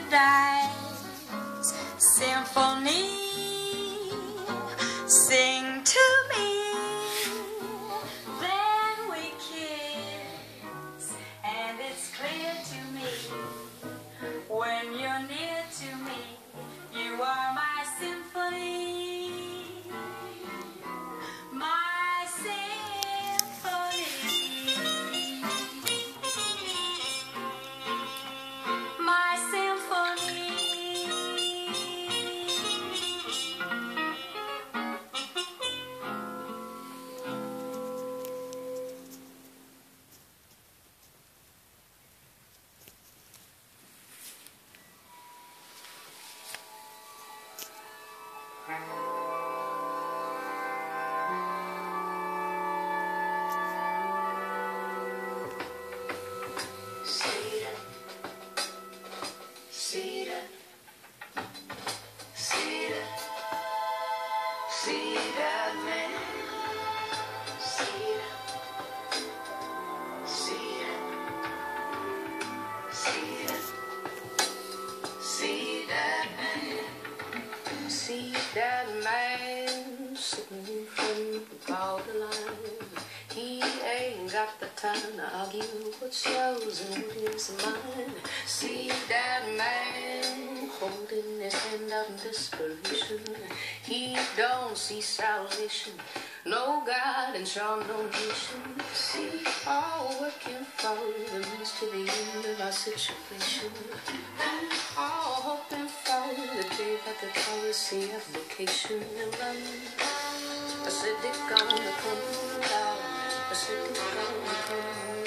paradise symphony. Sing to me, then we kiss, and it's clear to me, when you're near to me, you are my symphony, my symphony, my symphony. See that man, see that man, see that man sitting from above the line. He ain't got the time to argue what's yours and what is mine. See that man holding his hand out in desperation. He don't see salvation, no God and sure no nation. See, all working for the means to the end of our situation. All hoping for the day that the policy application will run. I said it's gonna come down. I said it's gonna come